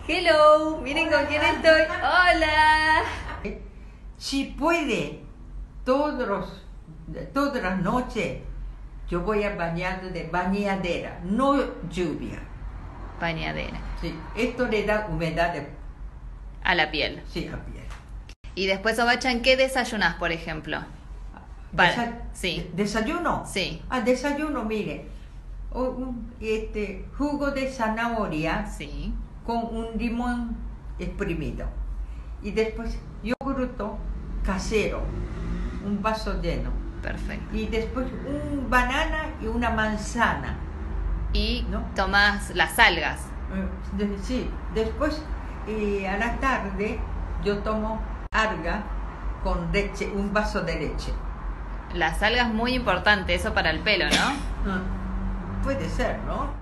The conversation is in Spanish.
Hello, miren con quién estoy. Hola. Si puede, todas las noches, yo voy a bañar de bañadera, no lluvia. Bañadera. Sí, esto le da humedad A la piel. sí, a piel. Y después, Obachan, ¿qué desayunás, por ejemplo? Sí. ¿Desayuno? Sí. Desayuno, mire, jugo de zanahoria Sí. con un limón exprimido. Y después yogurto casero, un vaso lleno. Perfecto. Y después un banana y una manzana. Y ¿No? tomás las algas. Sí, después a la tarde yo tomo alga con leche, un vaso de leche. Las algas muy importante, eso para el pelo, ¿no? Puede ser, ¿no?